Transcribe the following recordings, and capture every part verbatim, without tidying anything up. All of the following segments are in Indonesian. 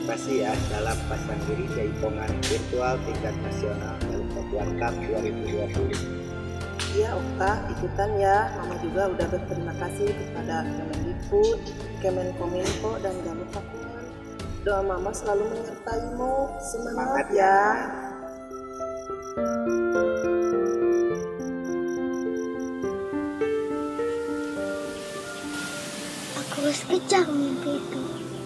berpartisipasi ya dalam pasang diri jaipongan virtual tingkat nasional dalam Papuan Cup dua ribu dua puluh. Iya Okta, ikutan ya. Mama juga udah berterima kasih kepada Kemendikbud, Kemenkominfo, dan Galuh Pakuan. Doa Mama selalu menyertaimu. Semangat ya. Aku harus kejar mimpi itu.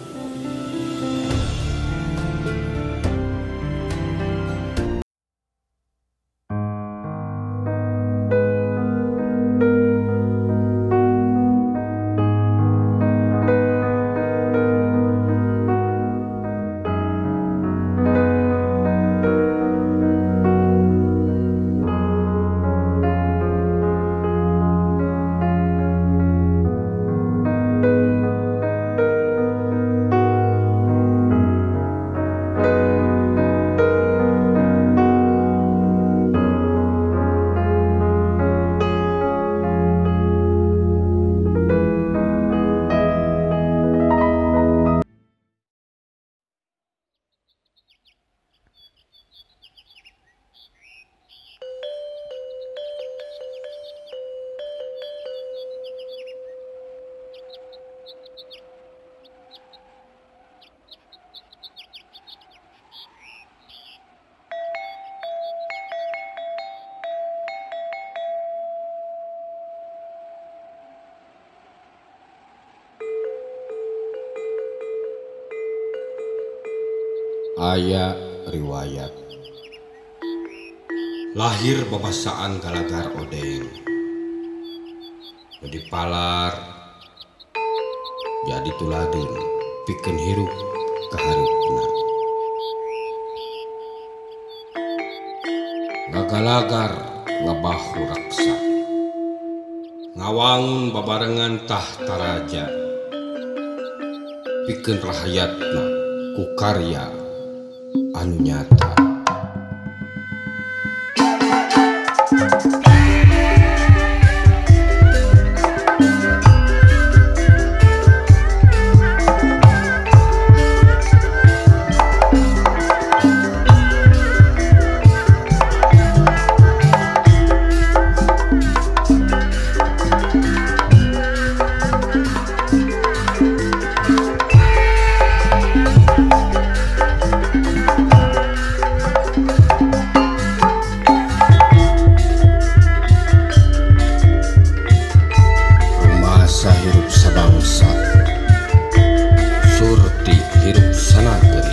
Aya riwayat lahir babasaan Galagar Odeng jadi palar jadi tuladeun pikeun hirup kaharupna ngagalagar ngabahu raksa ngawangun babarengan tahta raja pikeun rahayatna ku karya anu nyata. Hirup sabangsa surti hirup sanageri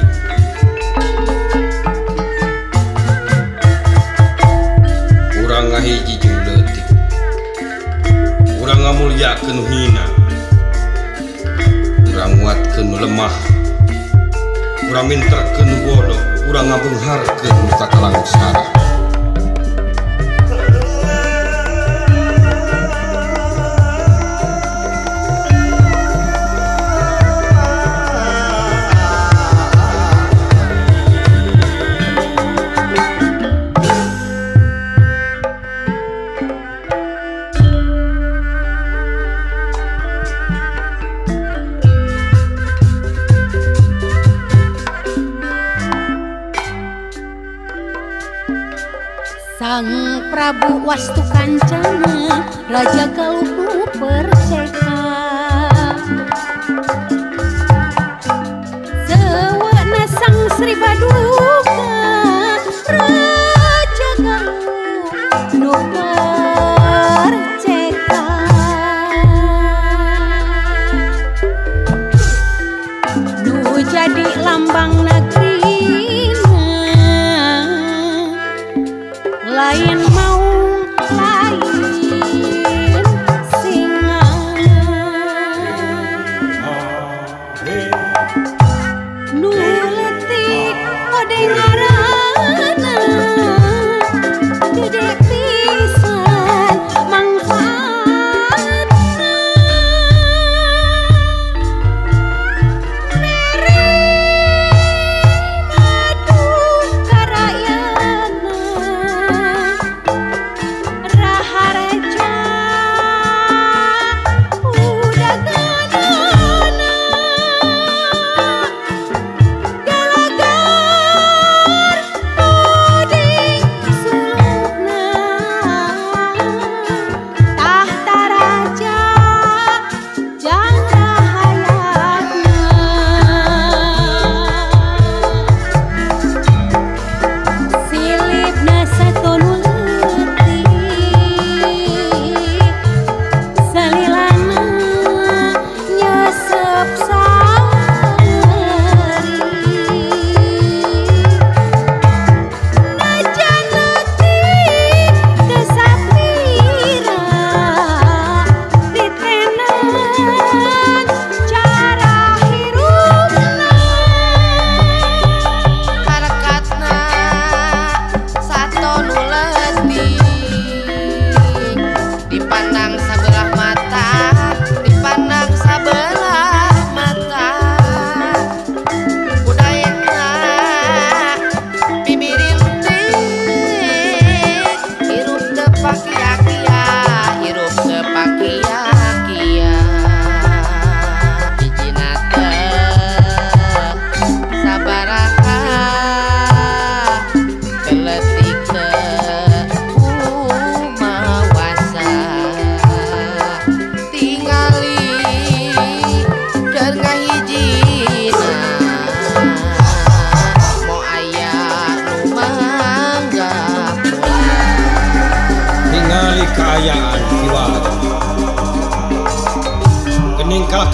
urang ngahiji jeung leutik urang ngamulyakeun hina urang nguatkeun lemah urang minterkeun bodoh urang ngabeungharkeun muka kalangsara. Sang Prabu Wastukancana Raja Galuh Perseka sewana Sang Sri Paduka Raja Galuh nu perseka nu jadi lambang negeri lain mau lain singa nu leutik odeng ngaranna gede pisan mangfaatna mere madu karayana raharja udah ganana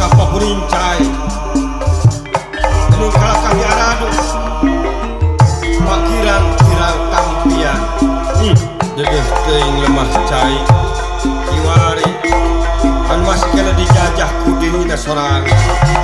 kapal berincai ini kalahkah di aradu pak kirang-kirang tampian hmm, dedeh teing lemah cai kiwari kan masih kena dijajah kudini dan sorang